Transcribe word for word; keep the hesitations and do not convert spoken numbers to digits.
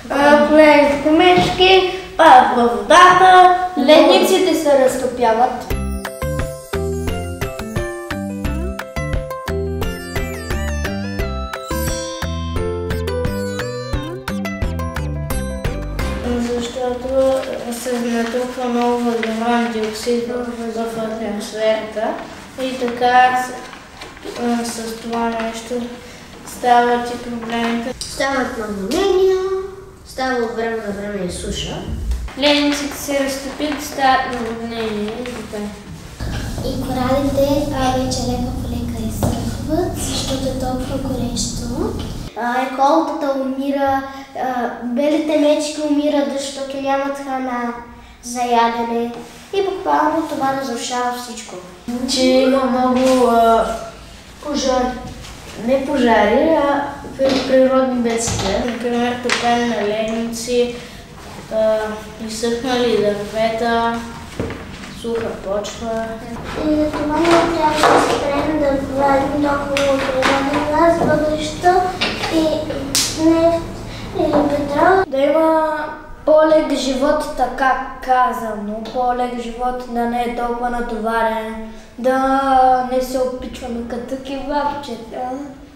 Големите мечки падат във водата, ледниците се разтопяват. Защото се натрупва много въглероден диоксид в атмосферата и така с това нещо стават и проблемите. Стават наводнения, става от време на време и суша. Ледниците се разтопят, стават наводнения и така. И коралите вече лека по лека изсъхват, защото е толкова горещо. Екологията умира, белите мечки умират, защото нямат храна за ядене и буквално това разрушава всичко. Че има много а, пожари. Не пожари, а природни бедствия. Например, топене на ледници, изсъхнали дървета, суха почва. И за това не трябва да спрем да правим толкова природен газ, въглища и нефт или петрол. Да има по-лек живот, така казано. По-лек живот, да не е толкова натоварен, да не се опитваме като кебабчета.